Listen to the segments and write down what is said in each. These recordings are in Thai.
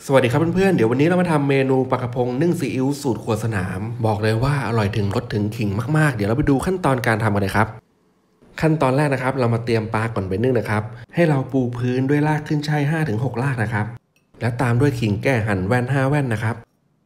สวัสดีครับเพื่อนๆเดี๋ยววันนี้เรามาทำเมนูปลากระพงนึ่งซีอิ๊วสูตรครัวสนามบอกเลยว่าอร่อยถึงรสถึงขิงมากๆเดี๋ยวเราไปดูขั้นตอนการทำกันเลยครับขั้นตอนแรกนะครับเรามาเตรียมปลาก่อนไปนึ่งนะครับให้เราปูพื้นด้วยรากขึ้นช่าย 5-6 รากนะครับแล้วตามด้วยขิงแก่หั่นแว่น5แว่นนะครับ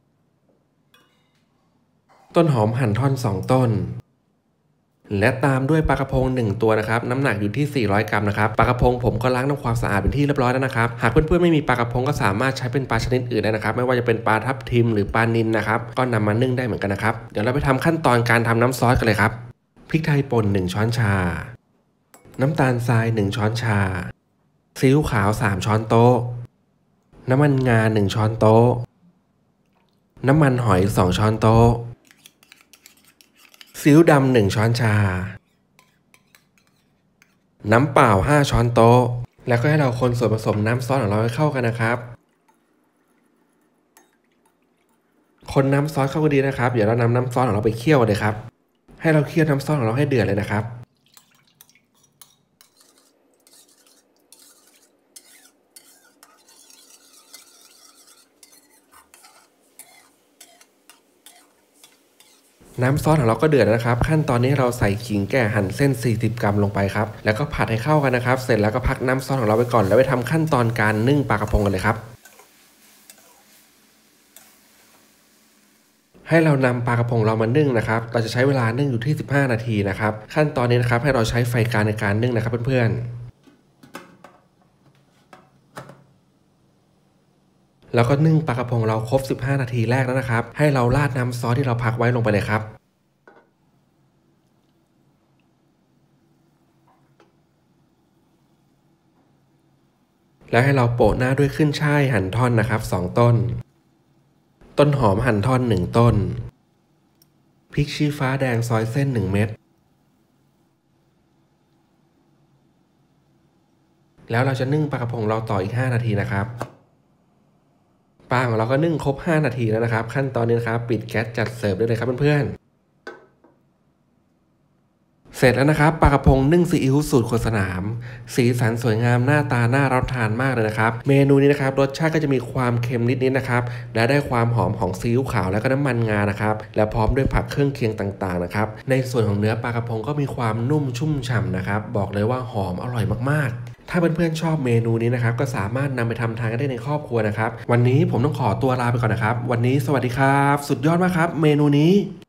ต้นหอมหั่นท่อน2ต้นและตามด้วยปลากระพง1ตัวนะครับน้ำหนักอยู่ที่400 กรัมนะครับปลากระพงผมก็ล้างทำความสะอาดเป็นที่เรียบร้อยแล้วนะครับหากเพื่อนๆไม่มีปลากระพงก็สามารถใช้เป็นปลาชนิดอื่นได้นะครับไม่ว่าจะเป็นปลาทับทิมหรือปลานิลนะครับก็นำมานึ่งได้เหมือนกันนะครับเดี๋ยวเราไปทำขั้นตอนการทำน้ำซอสกันเลยครับพริกไทยป่น1ช้อนชาน้ำตาลทราย1ช้อนชาซีอิ๊วขาว3ช้อนโต๊ะน้ำมันงา1ช้อนโต๊ะน้ำมันหอย2ช้อนโต๊ะซีอิ๊วดำ1ช้อนชาน้ำเปล่า5ช้อนโต๊ะแล้วก็ให้เราคนส่วนผสมน้ำซอสของเราให้เข้ากันนะครับคนน้ำซอสเข้ากันดีนะครับเดี๋ยวเรานำน้ำซอสของเราไปเคี่ยวเลยครับให้เราเคี่ยวน้ำซอสของเราให้เดือดเลยนะครับน้ำซอสของเราก็เดือดนะครับขั้นตอนนี้เราใส่ขิงแก่หั่นเส้น40 กรัมลงไปครับแล้วก็ผัดให้เข้ากันนะครับเสร็จแล้วก็พักน้ำซอสของเราไว้ก่อนแล้วไปทำขั้นตอนการนึ่งปลากระพงกันเลยครับให้เรานำปลากระพงเรามานึ่งนะครับเราจะใช้เวลานึ่งอยู่ที่15 นาทีนะครับขั้นตอนนี้นะครับให้เราใช้ไฟกลางในการนึ่งนะครับเพื่อนๆแล้วก็นึ่งปลากระพงเราครบ15 นาทีแรกแล้วนะครับให้เราราดน้ำซอสที่เราพักไว้ลงไปเลยครับแล้วให้เราโปะหน้าด้วยขึ้นช่ายหั่นท่อนนะครับ2ต้นต้นหอมหั่นท่อน1ต้นพริกชี้ฟ้าแดงซอยเส้น1เม็ดแล้วเราจะนึ่งปลากระพงเราต่ออีก5 นาทีนะครับปลาของเราก็นึ่งครบ5 นาทีแล้วนะครับขั้นตอนนี้นะครับปิดแก๊สจัดเสิร์ฟได้เลยครับเพื่อนๆเสร็จแล้วนะครับปลากระพงนึ่งซีอิ๊วสูตรครัวสนามสีสันสวยงามหน้าตาน่ารับทานมากเลยนะครับเมนูนี้นะครับรสชาติก็จะมีความเค็มนิดๆนะครับและได้ความหอมของซีอิ๊วขาวและก็น้ำมันงานะครับและพร้อมด้วยผักเครื่องเคียงต่างๆนะครับในส่วนของเนื้อปลากระพงก็มีความนุ่มชุ่มฉ่ำนะครับบอกเลยว่าหอมอร่อยมากๆถ้าเพื่อนๆชอบเมนูนี้นะครับก็สามารถนำไปทำทานกันได้ในครอบครัวนะครับวันนี้ผมต้องขอตัวลาไปก่อนนะครับวันนี้สวัสดีครับสุดยอดมากครับเมนูนี้